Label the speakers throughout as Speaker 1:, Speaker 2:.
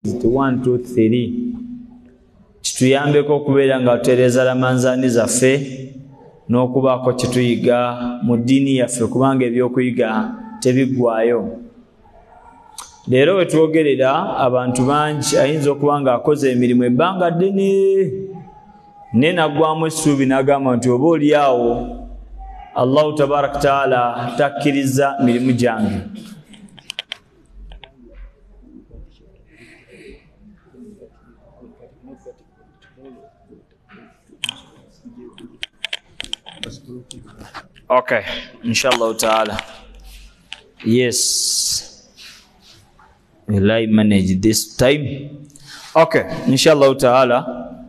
Speaker 1: 1 2 3 kituyambeko okubeera nga tutereeza lamanzaani zaffe n'okubaako kituyiga mu ddiini yaffe kubanga ebyokuyiga tebiggwaayo. Leero we twogerera abantu bangi ayinza okuba nga akoze emirimu ebbanga ddene naye naggwamu essuubi n'agamba nti oba oli awo Allahu tabaraka taala takkiriza mirimu gyange. Okay, inshallah ta'ala. Yes, will I manage this time? Okay, inshallah ta'ala.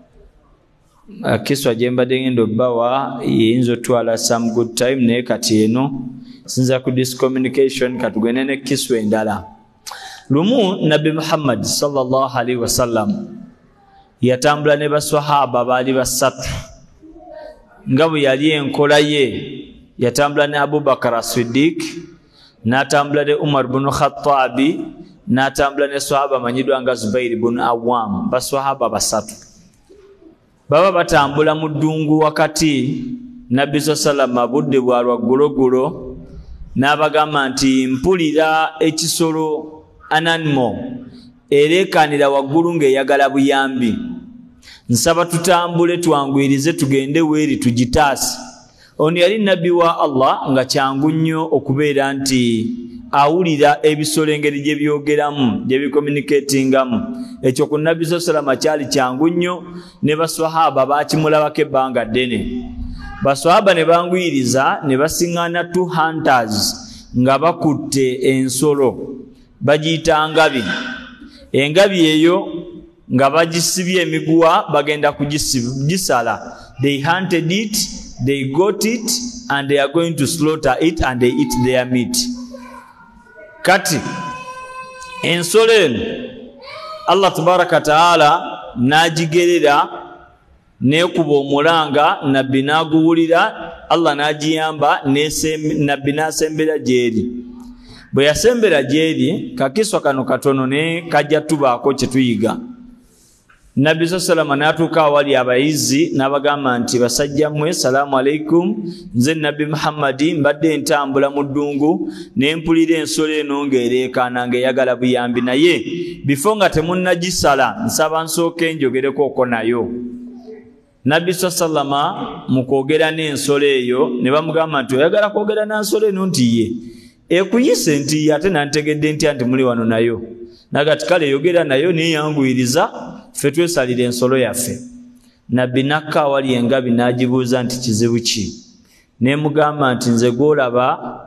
Speaker 1: Kiswa jemba dengendo bawa yinzo twala some good time ne kati eno sinza ku discommunication katugwenene kiswa endala. Lumu Nabi Muhammad sallallahu alaihi wasallam yatambula ne baswahaba bali basatu. Ngabu yali enkola ye yatambula ne Abu Bakar as-Siddiq, natambula ne Umar ibn Khattabi, natambula ne sahaba manyidwa nga Zubair ibn Awwam. Baswahaba basatu baba batambula mu ddungu wakati Nabbi sallallahu budde bwalwa gulogolo n'abagamba nti mpulira ekisolo ananimo erekanira waggulu ng'eyagala buyambi, nsaba tutambule twangwirize tugende weeri tugitaasi. Ono yali nabbi wa Allah nga kyangu nnyo okubeera nti awulira ebisolo engeri gye byogeramu gye bicommunicatingamu. Ekyo ku Nabbi sallallahu kyali kyangu nnyo ne baswahaba baakimulabako ebbanga ddene. Baswahaba ne bangwiriza ne basiŋŋaana 2 hunters nga bakutte ensolo bagiyita ngabi. Engabi eyo nga bagisibye emiguwa bagenda kugisala. They hunted it, they got it, and they are going to slaughter it and they eat their meat. Kati ensolo eno Allah tabaraka taala nagigerera nekuba omulanga nabbi naguwulira, Allah nagiyamba nabbi nasembera gyeri. Bwe yasembera gyeri kakiswa kano katono ne kajja tubaako kye tuyiga. Nabbi sallallahu n'atuuka awali abayizi n'abagamba nti basajja mmwe salaamu alaikum, nze Nabbi Muhammadi mbadde ntambula mu ddungu ne mpulira ensolo eno ng'ereekaana ng'eyagala buyambi, naye bifo nga temunnagisala nsaba nsooke njogereko okwo nayo. Nabbi sallallahu mu kwogera n'ensolo eyo ne bamugamba nti oyagala kwogera na nsolo eno nti ye ekuyise nti ye ate nantegedde ntya nti muli wano nayo. Nagati kale yogera nayo neyanguyiriza ffe twesalira ensolo yaffe. Nabbi nakka awali engabi n'agibuuza nti kizibu ki? Nemugamba nti nze gwolaba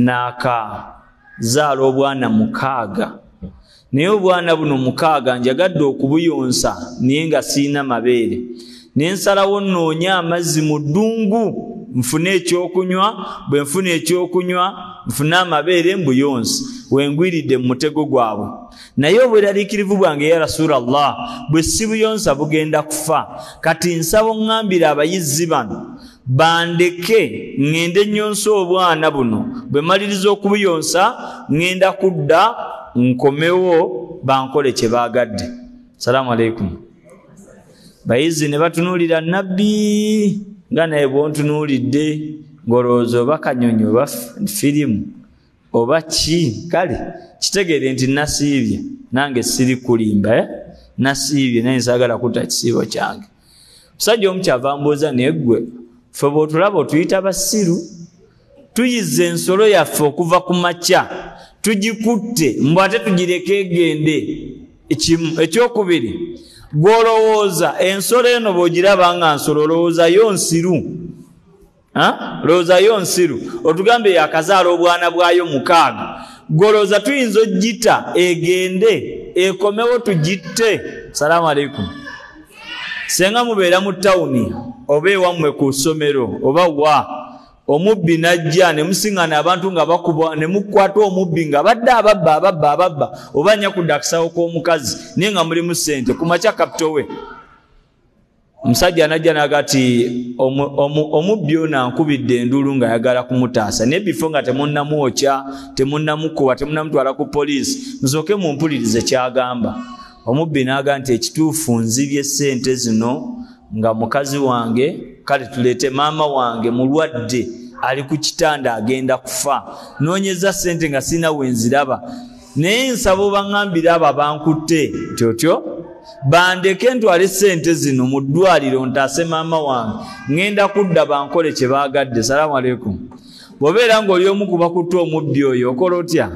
Speaker 1: naakazaala obwana 6, naye obwana buno 6 njagadde okubuyonsa naye nga siina mabeere. Nensalawo nnoonya amazzi mu ddungu nfune ekyokunywa, bwe nfuna ekyokunywa nfune amabeere mbuyonsi, wengwiridde mu mutego gwabwe. Naye obweraliikirivu bwange ya Rasulallah bwe sibuyonsa bugenda kufa. Kati nsaba oŋŋambire abayizzi bano bandeke ŋŋende nnyonsa obwana buno, bwe maliriza okubuyonsa ŋŋenda kudda nkomewo bankole kye baagadde. Salaamu alaikum. Bayizzi ne batunuulira Nabbi nga naye bwontunuulidde ng'olowooza oba kanyonyi oba firimu oba ki. Kale kitegeere nti nasiibye, nange siri kulimba, nasiibye naye nsaagala kutta kisiibo kyange. Musajja omu kyava mbooza naye ggwe ffe bw'otulaba otuyita basiru, tuyize ensolo yaffe okuva ku makya tugikutte mbw ate tugireke egende. Ekyokubiri, gw'olowooza ensolo eno bw'ogiraba nga nsolo olowoozayo nsiru. Lowoozayo nsiru, otugambe yakazaala obwana bwayo 6. Gw'olowooza tuyinza oggita egende ekomewo tugitte. Salaamu alaikum. Senga mubeera mu tawuni oba ewammwe ku ssomero oba wa omubbi najja ne musiŋŋaana abantu nga bakubwa ne mukwata omubbi nga badde ababba oba nyakudde akasawo k'omukazi naye nga mulimu ssente ku makya kapito we. Omusajja anajja n'agati omubbi ono ankubidde enduulu ng'ayagala kumutaasa, naye bifo nga temunnamwokya, temunnamukuba, temunnamutwala ku poliisi, musooke mumpulirize kyagamba. omubbi n'agamba nti ekituufu nzibye ssente zino nga mukazi wange kale tuleete maama wange mulwadde ali ku kitanda agenda kufa noonyeza ssente nga sina wenziraba naye nsaba obaŋŋambira abo abankutte nti otyo bandeke ntwale ssente zino mu ddwaliro ntaase maama wange ŋŋenda kudda bankole kye baagadde. Salaamu aleikum. bw'obeera ng'oli omu ku bakutte omubbi oyo okola otya?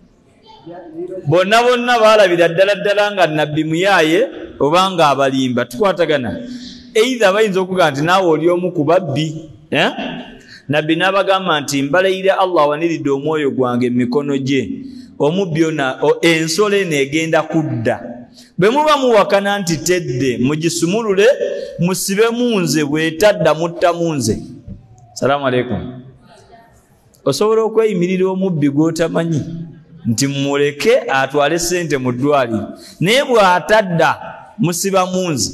Speaker 1: Bonna baalabira ddala nga nabbi muyaaye oba nga abalimba tukwatagana either bayinza okugamba nti naawe oli omu ku babbi. Nabbi n'abagamba nti mbalayira Allah awaniridde omwoyo gwange mu mikono gye omubbi ensolo eno egenda kudda. Bwe muba muwakana nti tedde mugisumulule musibe munze bw'etadda mutta munze. Salaamu aleikum. Osobola okweyimirira omubbi gw'otamanyi nti muleke atwale ssente mu ddwaliro naye bw'atadda musiba munze.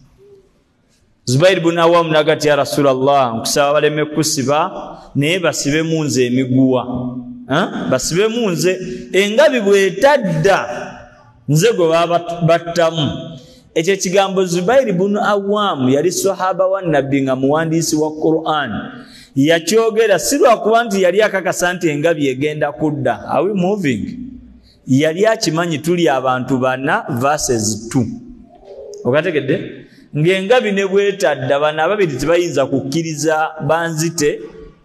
Speaker 1: Zubair ibn Awwam n'agati ya Rasulallah nkusaba baleme kusiba naye basibe munze emiguwa. Basibe munze engabi bw'etadda nze gwe battamu. Ekyo ekigambo Zubair ibn Awwam yali sahaba wa nabbi nga muwandiisi wa Quran yakyogera si lwakuba nti yali akakasa nti engabi egenda kudda. Are we moving? Yali akimanyi tuli abantu bana verses 2. Okategedde? Ng'engabi ne bwetadda bana ababiri tebayinza kukkiriza banzite.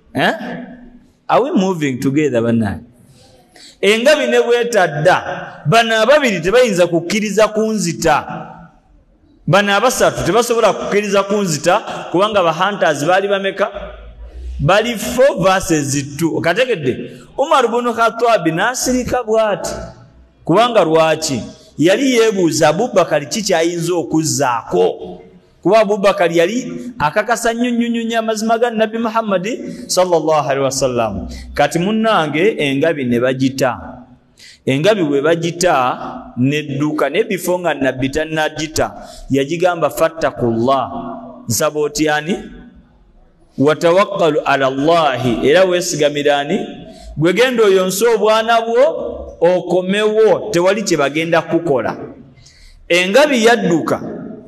Speaker 1: Are we moving together bana? Engabi ne bwetadda bana ababiri tebayinza kukkiriza kunzita. Bana abasatu tebasobola kukkiriza kunzita kubanga ba hunters bali bameka? Bali 4 verses 2. Okategedde? Umar ibn Khattab nasirika bwati kubanga lwaki yali yeebuuza Abubakar kiki ayinza okuzzaako kuba Abubakar yali akakasa nnyunnyo amazima ga Nabbi Muhammad sallallahu alaihi wasallam. Kati munnange engabi ne bagita. Engabi bwe bagita nedduka ne bifo nga Nabbi tannagita yagigamba fattakullah nsaba otyani watawakkalu ala Allahi era weesigamirani gwe genda oyonse obwana bwo okomewo tewali kye bagenda kukola. Engabi yadduka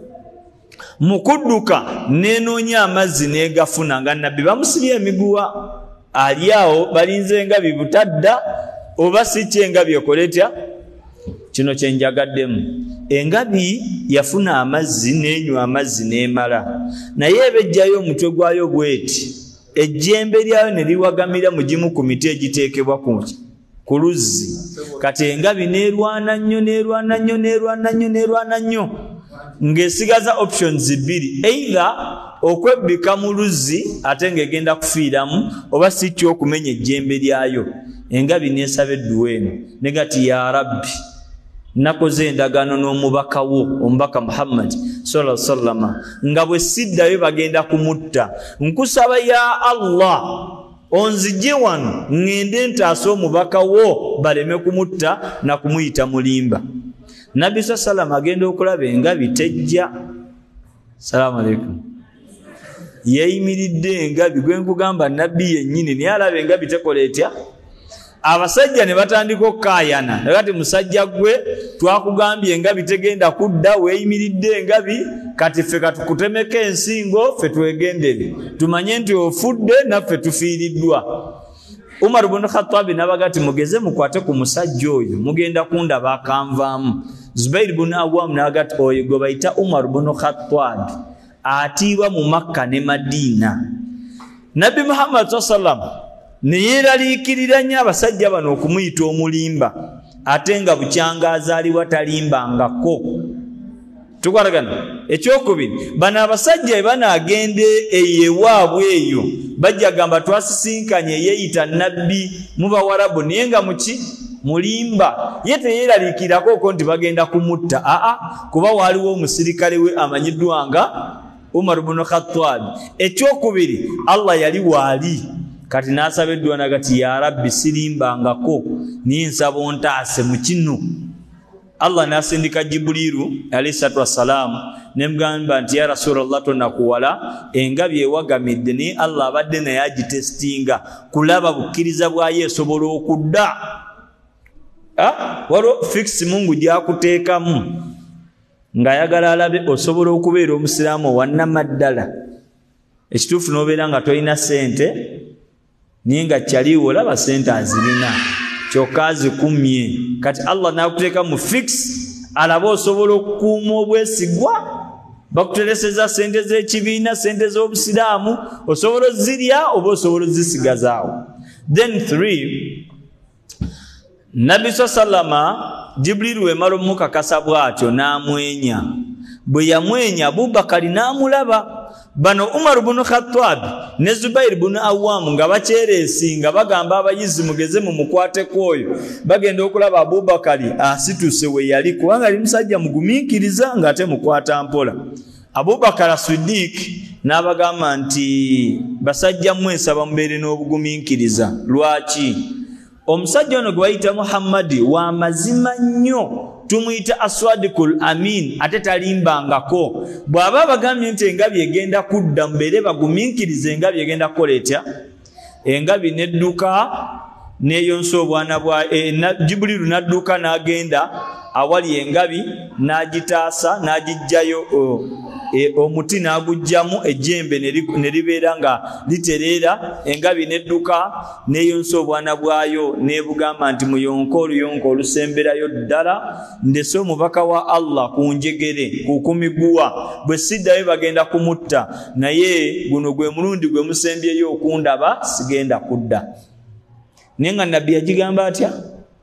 Speaker 1: mu kudduka nenoonya amazzi n'egafuna nga Nabbi bamusibye emiguwa ali awo balinze engabi butadda oba si kyengabi ekola etya? Kino kye njagaddemu. Engabi yafuna amazzi n'enywa amazzi n'emala naye ebejjayo omutwe gwayo bweti ejjembe lyayo ne liwagamira mu gimu ku miti egiteekebwa ku luzzi. Kati engabi n'erwana nnyo ng'esigaza options 2 either okwebbika mu luzzi ate ng'egenda kufiiramu oba si kyokumenya ejjembe lyayo. Engabi n'esaba edduwa eno negati ya Rabbi nakoze endagaano n'omubaka wo omubaka Muhammad sallallahu alaihi wasallam nga bwe siddayo bagenda kumutta nkusaba ya Allah onzije wano ngende ntaase omubaka wo baleme kumutta na kumuyita mulimba. Nabbi sallallahu agenda okulaba engabi tejja. Salaamu aleikum. Yeyimiridde engabi gwe nkugamba Nabbi yennyini naye alaba engabi tekola etya? Abasajja ne batandika okkaayana nakati musajja gwe twakugambye engabi tegenda kudda weeyimiridde engabi kati ffe katukutemeko ensingo ffe twegendere tumanye nti ofudde naffe tufiiriddwa. Umar ibn Khattab n'abaga ati mugeze mukwate ku musajja oyo mugenda kundaba akanvaamu. Zubair ibn Awwam n'agati oyo gwe bayita Umar ibn Khattab atiibwa mu Makka ne Madiina. Nabbi Muhammad sallallahu ne yeeraliikirira nnyo abasajja bano okumuyita omulimba ate nga bukyanga azaaliwa talimbangako. Tukwatagana. Ekyokubiri bano abasajja ebanaagende eyewaabwe eyo bajja gamba twasisinkanye yeeyita Nabbi mu Bawarabu naye nga muki mulimba ye teyeeraliikirako ko nti bagenda kumutta. Kuba waaliwo omusirikale we amanyiddwa nga Umar ibn Khattab. Ekyokubiri Allah yali waali kati n'asaba edduwa nagati ya Rabbi sirimbangako niye nsaba ontaase mu kino. Allah n'asindika Jibuliru alayhi salatu wassalamu nemugamba nti ya Rasulallah tonakuwala engabi ewagamidde naye Allah abadde naye agitestinga kulaba bukkiriza bwayo esobola okudda. Waliwo fix Mungu gyakuteekamu ng'ayagala alabe osobola okubeera omusiraamu wannamaddala ekituufu n'obeera nga tolina ssente naye nga kyaliwo olaba ssente azirina kyokka azikumye kati Allah n'akuteeka mu fix alabe osobola okukuuma obwesigwa bakutereseza ssente z'ekibiina ssente z'obusiraamu osobola ozirya oba osobola ozisigazaawo. Then 3 Nabi sallama Jibrilu wemala omukakasa bw'atyo n'amwenya. Bwe yamwenya Abubakari n'amulaba. Bano Umar ibn Khattab ne Zubair ibn Awwam nga bakyeresi nga bagamba abayizi mugeze mu mukwate kwoyo bagenda okulaba Abubakari asituse we yali kubanga ali musajja mugumiikiriza nga ate mukwata mpola. Abubakar Siddiq n'abagamba nti basajja mwesa bamubeere n'obugumiikiriza. Lwaki? Omusajja ono gwe bayita Muhammadi wa mazima nnyo tumuyita Aswadikul Amin ate talimbangako. Bw'aba bagambye nti engabi egenda kudda mubeere bagumiikirize engabi egenda kukola etya? Engabi nedduka n'eyonsa obwana bwa Jibrilu n'adduka n'agenda awali engabi n'agitaasa n'agiggyayo omuti n'agujjamu ejjembe ne libeera nga litereera. Engabi nedduka n'eyonsa obwana bwayo n'ebugamba nti muyonka oluyonka olusemberayo ddala ndese omubaka wa Allah ku njegere ku kumiguwa bwe siddayo bagenda kumutta naye guno gwe mulundi gwe musembyeyo okundaba sigenda kudda. Naye nga Nabbi yagigamba atya?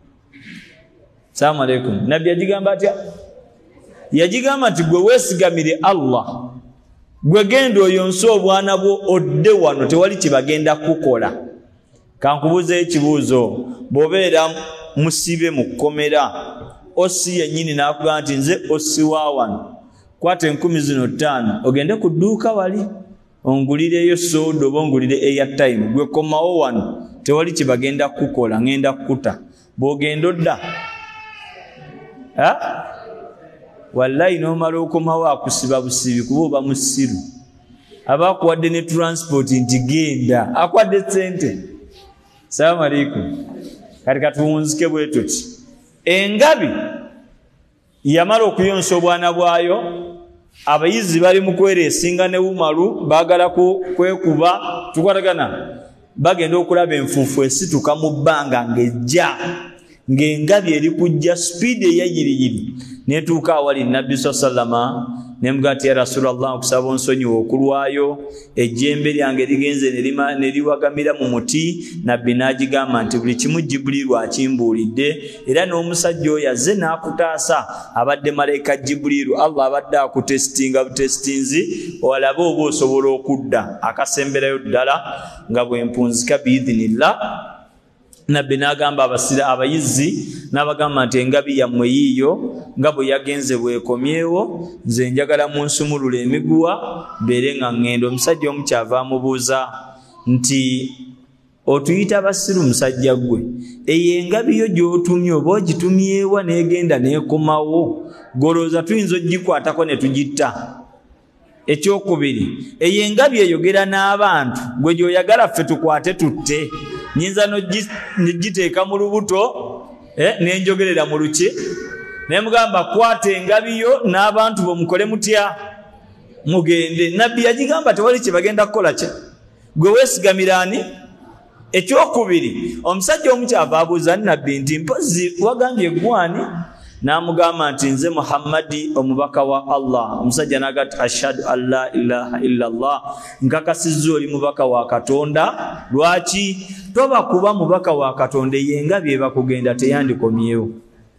Speaker 1: Assalamu alaikum. Nabbi yagigamba atya? Yagigamba nti gwe weesigamire Allah gwe genda oyonse obwana bwo odde wano tewali kibagenda kukola. Kankubuuza ekibuuzo, bw'obeera musibe mu kkomera osi yennyini n'akugamba nti nze osi wa wano kwata 10,000 ogende ku dduuka wali ongulireyo soda oba ongulire airtime gwe komawo wano tewali kibagenda kukola ngenda kukuta bw'ogenda odda wallahi n'omala okomawo akusiba busibi kuba oba musiru aba akuwadde ne transport nti genda akuwadde ssente. Assalamu alaikum. Kati katuwunzike bwe tuti engabi yamala okuyonsa obwana bwayo abayizi bali mu kwereesinga ne Umaru baagala kwekuba tukwatagana bagenda okulaba enfuufu esituka mu bbanga ng'ejja ng'engabi eri kujja speed eyayiriyiri netuuka awali Nabbi sallama nemugaa ti ya Rasulallah okusaba onsonyiwa okulwayo ejjembe lyange ligenze ne liwagamira mu muti. Nabbi n'agigamba nti buli kimu Jibuliru akimbuulidde era n'omusajja oyo azze n'akutaasa abadde malayika Jibuliru Allah abadde akutesitinga butesitinzi olabe oba osobola okudda akasemberayo ddala nga bwempunzika biidhinillah. Nabbi n'agamba abayizi n'abagamba nti engabi yammwe yiiyo nga bwe yagenze bwekomyewo nze njagala munsumulula emiguwa mbeere nga ŋŋenda. Omusajja omu kyava amubuuza nti otuyita basiru musajja gwe eyo engabi yo gy'otumye oba ogitumyewa n'egenda n'ekomawo golooza tuyinza ogikwatako ne tugitta? Ekyokubiri eyo engabi eyogera n'abantu gwe gy'oyagala ffe tukwate tutte nyinza nogiteeka mu lubuto nenjogerera mu luki nemugamba kwata engabi yo n'abantu bomukole mutya mugende. Nabbi yagigamba tewali kye bagenda kukola kye gwe weesigamira ani? Ekyokubiri omusajja omu kyava abuuza Nabbi nti mpozi wagambye gwani? N'amugamba nti nze Muhammadi omubaka wa Allah. Omusajja n'agati ashhadu an la ilaha illallah nkakasizza oli mubaka wa Katonda. Lwaki? Toba kuba mubaka wa Katonda yengabi ebakugenda teyandikomyewo.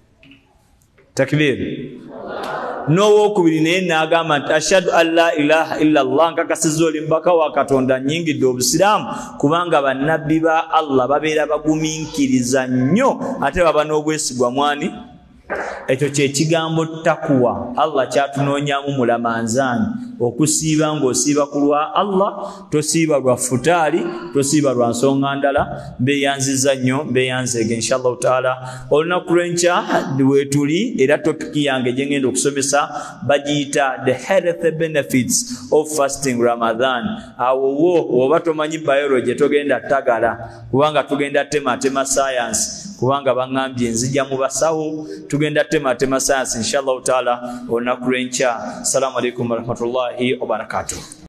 Speaker 1: Takbir. N'owokubiri naye n'agamba nti ashhadu an la ilaha illallah nkakasizza oli mubaka wa Katonda nnyingidde obusiraamu kubanga bannabbi ba Allah babeera bagumiikiriza nnyo ate baba n'obwesigwa mwani. Ekyo kye kigambo takuwa. Allah kyatunoonyaamu mulamanzaani okusiiba ng'osiiba ku lwa Allah tosiiba lwa futaali tosiiba lwa nsonga ndala. Mbeeyanziza nnyo mbeeyanzeege inshallah taala olunaku lw'enkya weetuli era topiki yange gye ngenda okusomesa bagiyita the health benefits of fasting Ramadan. Awo wo oba tomanyi biology togenda tagala kubanga tugenda tematema science kubanga baŋŋambye nzija mu basawo tugenda tema science inshallah taala olunaku lw'enkya. Assalamu alaikum warahmatullahi wabarakatuh.